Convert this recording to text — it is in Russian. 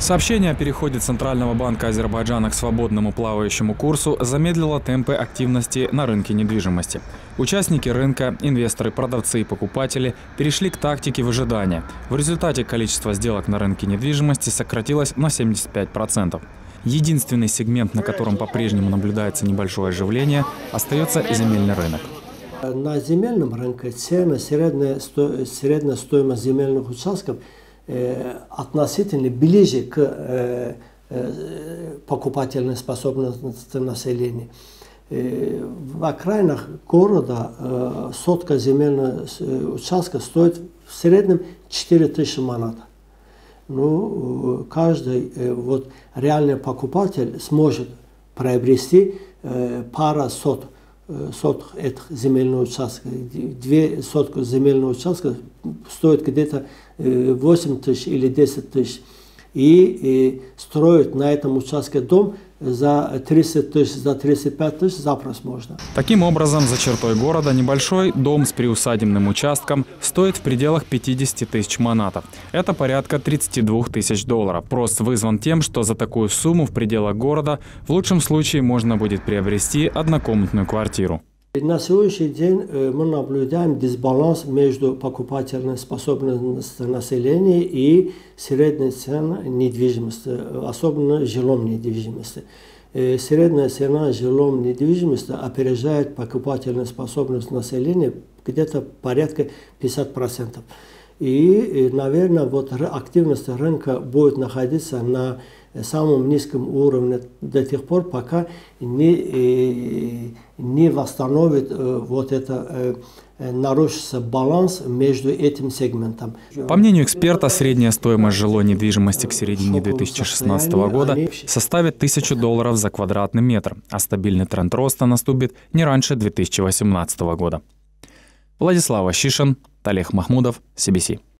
Сообщение о переходе Центрального банка Азербайджана к свободному плавающему курсу замедлило темпы активности на рынке недвижимости. Участники рынка, инвесторы, продавцы и покупатели перешли к тактике выжидания. В результате количество сделок на рынке недвижимости сократилось на 75%. Единственный сегмент, на котором по-прежнему наблюдается небольшое оживление, остается земельный рынок. На земельном рынке цены, средняя стоимость земельных участков относительно ближе к покупательной способности населения. В окраинах города сотка земельного участка стоит в среднем 4000 манат. Ну, каждый реальный покупатель сможет приобрести пара соток этих земельных участков. 2 сотки земельного участка стоит где-то 8 тысяч или 10 тысяч. И строить на этом участке дом за 30 тысяч, за 35 тысяч запросто можно. Таким образом, за чертой города небольшой дом с приусадебным участком стоит в пределах 50 тысяч манатов. Это порядка 32 тысяч долларов. Спрос вызван тем, что за такую сумму в пределах города в лучшем случае можно будет приобрести однокомнатную квартиру. На сегодняшний день мы наблюдаем дисбаланс между покупательной способностью населения и средней ценой недвижимости, особенно жилом недвижимости. Средняя цена жилом недвижимости опережает покупательную способность населения где-то порядка 50%. И, наверное, активность рынка будет находиться на самом низком уровне до тех пор, пока не восстановит нарушится баланс между этим сегментом. По мнению эксперта, средняя стоимость жилой недвижимости к середине 2016 года составит 1000 долларов за квадратный метр, а стабильный тренд роста наступит не раньше 2018 года. Владислав Ащишин, Талех Махмудов, CBC.